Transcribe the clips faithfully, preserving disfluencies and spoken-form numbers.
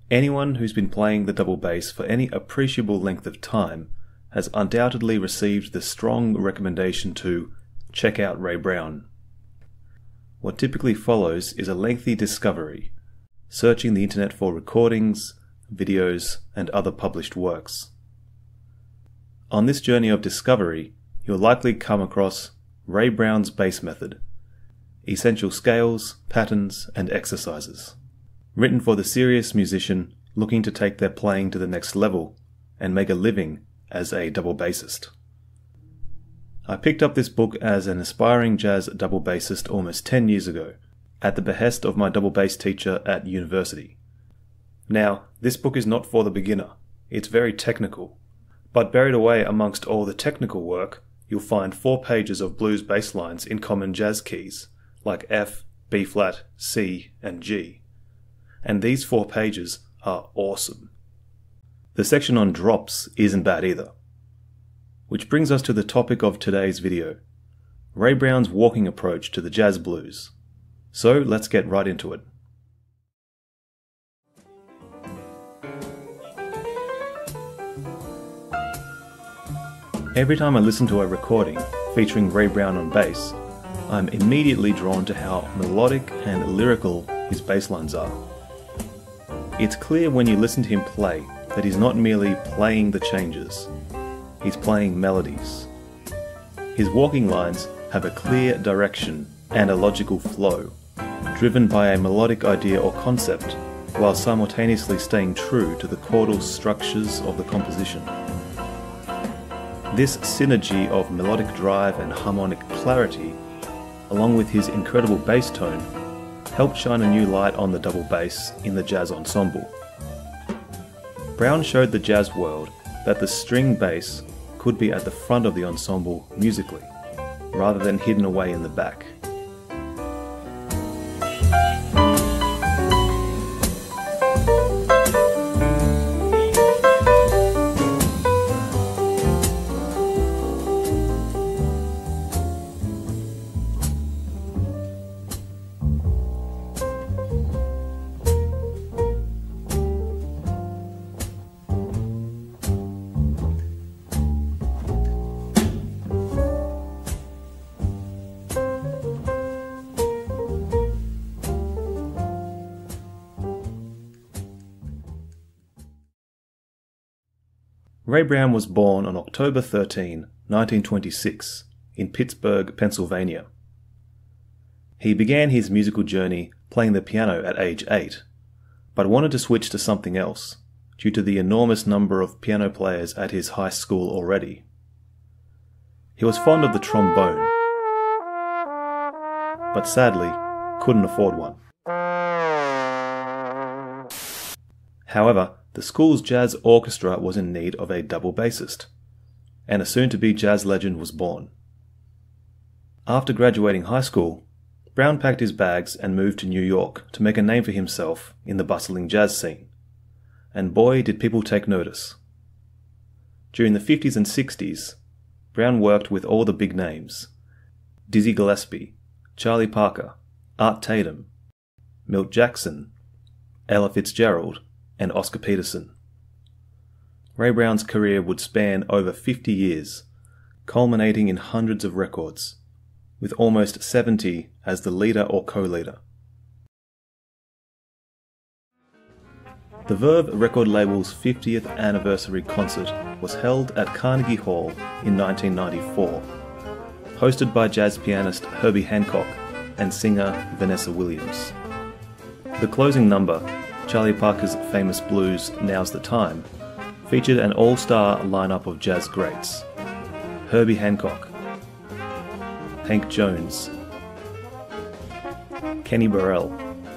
Anyone who's been playing the double bass for any appreciable length of time has undoubtedly received the strong recommendation to check out Ray Brown. What typically follows is a lengthy discovery, searching the internet for recordings, videos, and other published works. On this journey of discovery, you'll likely come across Ray Brown's bass method, essential scales, patterns, and exercises, written for the serious musician looking to take their playing to the next level and make a living as a double bassist. I picked up this book as an aspiring jazz double bassist almost ten years ago, at the behest of my double bass teacher at university. Now, this book is not for the beginner. It's very technical, but buried away amongst all the technical work, you'll find four pages of blues bass lines in common jazz keys, like F, B-flat, C, and G. And these four pages are awesome. The section on drops isn't bad either. Which brings us to the topic of today's video, Ray Brown's walking approach to the jazz blues. So let's get right into it. Every time I listen to a recording featuring Ray Brown on bass, I'm immediately drawn to how melodic and lyrical his bass lines are. It's clear when you listen to him play that he's not merely playing the changes, he's playing melodies. His walking lines have a clear direction and a logical flow, driven by a melodic idea or concept, while simultaneously staying true to the chordal structures of the composition. This synergy of melodic drive and harmonic clarity, along with his incredible bass tone, helped shine a new light on the double bass in the jazz ensemble. Brown showed the jazz world that the string bass could be at the front of the ensemble musically, rather than hidden away in the back. Ray Brown was born on October thirteenth, nineteen twenty-six, in Pittsburgh, Pennsylvania. He began his musical journey playing the piano at age eight, but wanted to switch to something else, due to the enormous number of piano players at his high school already. He was fond of the trombone, but sadly couldn't afford one. However, the school's jazz orchestra was in need of a double bassist, and a soon-to-be jazz legend was born. After graduating high school, Brown packed his bags and moved to New York to make a name for himself in the bustling jazz scene, and boy did people take notice. During the fifties and sixties, Brown worked with all the big names: Dizzy Gillespie, Charlie Parker, Art Tatum, Milt Jackson, Ella Fitzgerald, and Oscar Peterson. Ray Brown's career would span over fifty years, culminating in hundreds of records, with almost seventy as the leader or co-leader. The Verve record label's fiftieth anniversary concert was held at Carnegie Hall in nineteen ninety-four, hosted by jazz pianist Herbie Hancock and singer Vanessa Williams. The closing number, Charlie Parker's famous blues Now's the Time, featured an all-star lineup of jazz greats: Herbie Hancock, Hank Jones, Kenny Burrell,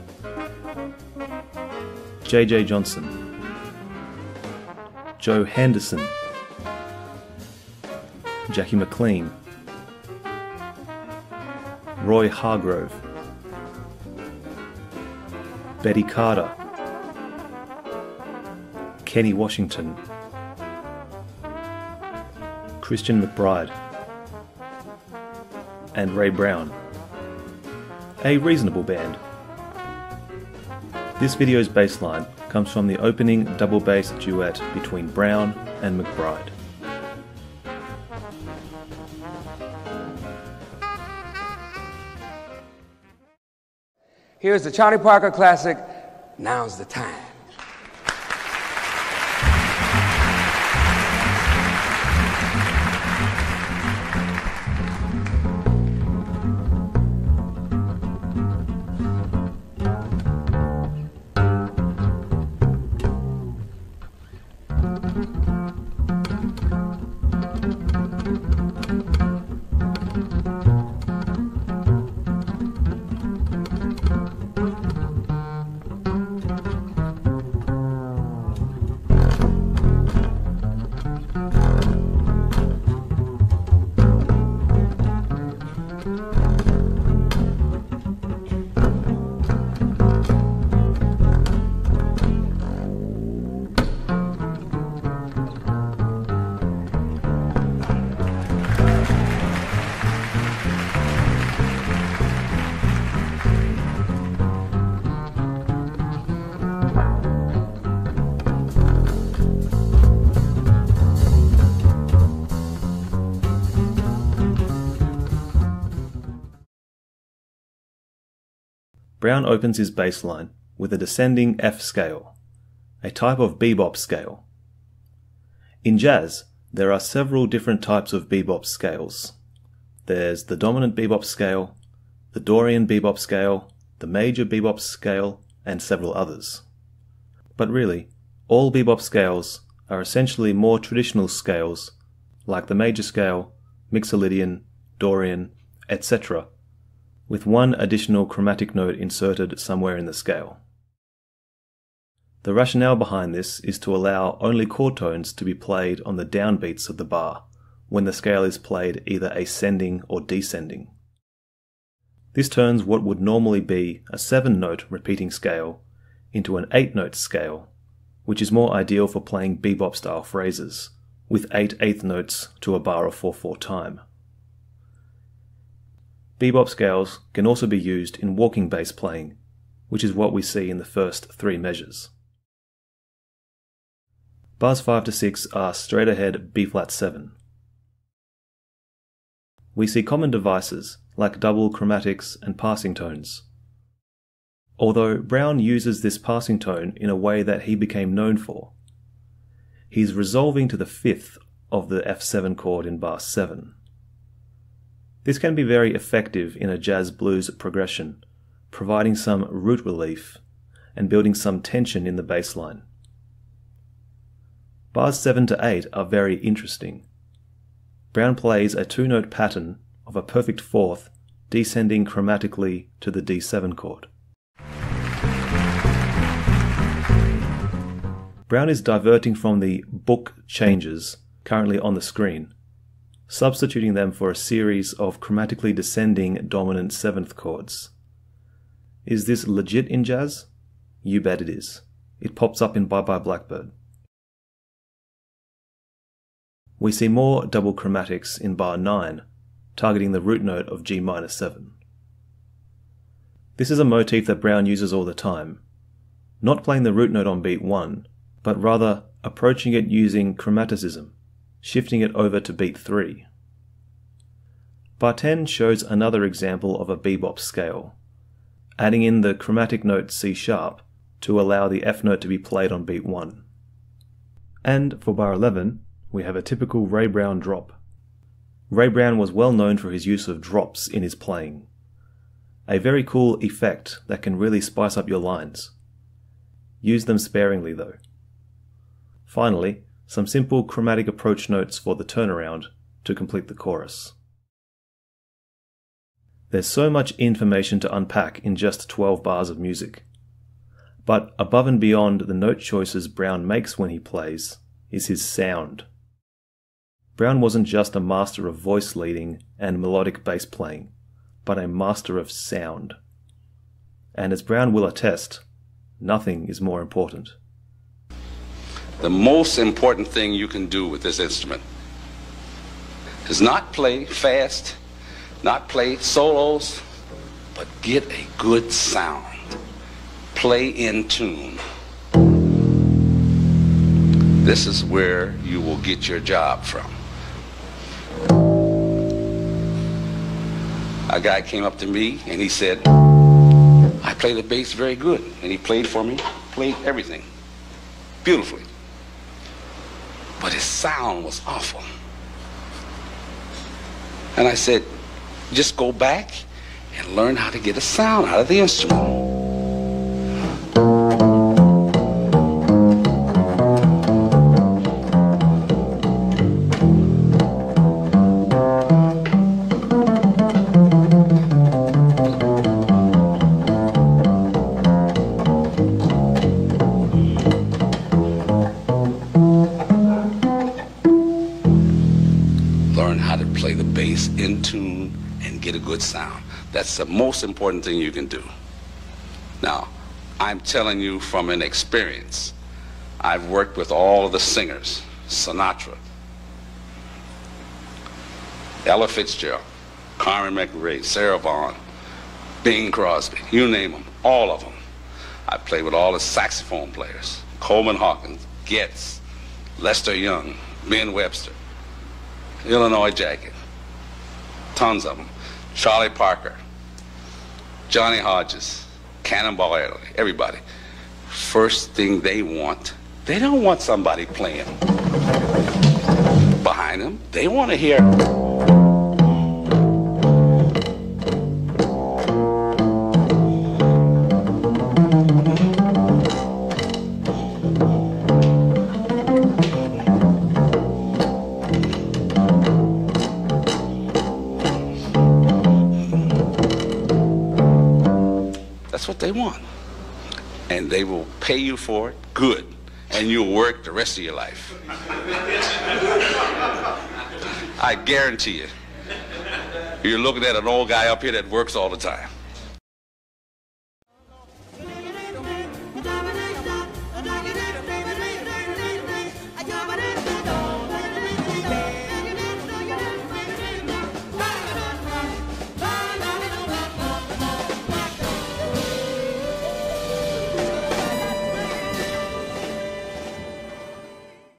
J J Johnson, Joe Henderson, Jackie McLean, Roy Hargrove, Betty Carter, Kenny Washington, Christian McBride, and Ray Brown. A reasonable band. This video's bass line comes from the opening double bass duet between Brown and McBride. Here's the Charlie Parker classic, Now's the Time. Brown opens his bass line with a descending F scale, a type of bebop scale. In jazz, there are several different types of bebop scales. There's the dominant bebop scale, the Dorian bebop scale, the major bebop scale, and several others. But really, all bebop scales are essentially more traditional scales like the major scale, Mixolydian, Dorian, et cetera, with one additional chromatic note inserted somewhere in the scale. The rationale behind this is to allow only chord tones to be played on the downbeats of the bar when the scale is played either ascending or descending. This turns what would normally be a seven-note repeating scale into an eight-note scale, which is more ideal for playing bebop-style phrases, with eight eighth notes to a bar of four four time. Bebop scales can also be used in walking bass playing, which is what we see in the first three measures. Bars five to six are straight ahead B flat seven. We see common devices like double chromatics and passing tones. Although Brown uses this passing tone in a way that he became known for. He's resolving to the fifth of the F seven chord in bar seven. This can be very effective in a jazz blues progression, providing some root relief and building some tension in the bass line. Bars seven to eight are very interesting. Brown plays a two-note pattern of a perfect fourth descending chromatically to the D seven chord. Brown is diverting from the book changes currently on the screen, substituting them for a series of chromatically descending dominant seventh chords. Is this legit in jazz? You bet it is. It pops up in Bye Bye Blackbird. We see more double chromatics in bar nine, targeting the root note of G minor seven. This is a motif that Brown uses all the time, not playing the root note on beat one, but rather approaching it using chromaticism, shifting it over to beat three. Bar ten shows another example of a bebop scale, adding in the chromatic note C sharp to allow the F note to be played on beat one. And for bar eleven, we have a typical Ray Brown drop. Ray Brown was well known for his use of drops in his playing. A very cool effect that can really spice up your lines. Use them sparingly though. Finally, some simple chromatic approach notes for the turnaround to complete the chorus. There's so much information to unpack in just twelve bars of music. But above and beyond the note choices Brown makes when he plays is his sound. Brown wasn't just a master of voice leading and melodic bass playing, but a master of sound. And as Brown will attest, nothing is more important. The most important thing you can do with this instrument is not play fast, not play solos, but get a good sound. Play in tune. This is where you will get your job from. A guy came up to me and he said, I play the bass very good. And he played for me, played everything beautifully. But his sound was awful. And I said, just go back and learn how to get a sound out of the instrument. Learn how to play the bass in tune and get a good sound. That's the most important thing you can do. Now, I'm telling you from an experience. I've worked with all of the singers, Sinatra, Ella Fitzgerald, Carmen McRae, Sarah Vaughan, Bing Crosby, you name them, all of them. I've played with all the saxophone players, Coleman Hawkins, Getz, Lester Young, Ben Webster, Illinois Jacket, tons of them. Charlie Parker, Johnny Hodges, Cannonball Adderley, everybody. First thing they want, they don't want somebody playing behind them. They want to hear. That's what they want. And they will pay you for it, good. And you'll work the rest of your life. I guarantee you. You're looking at an old guy up here that works all the time.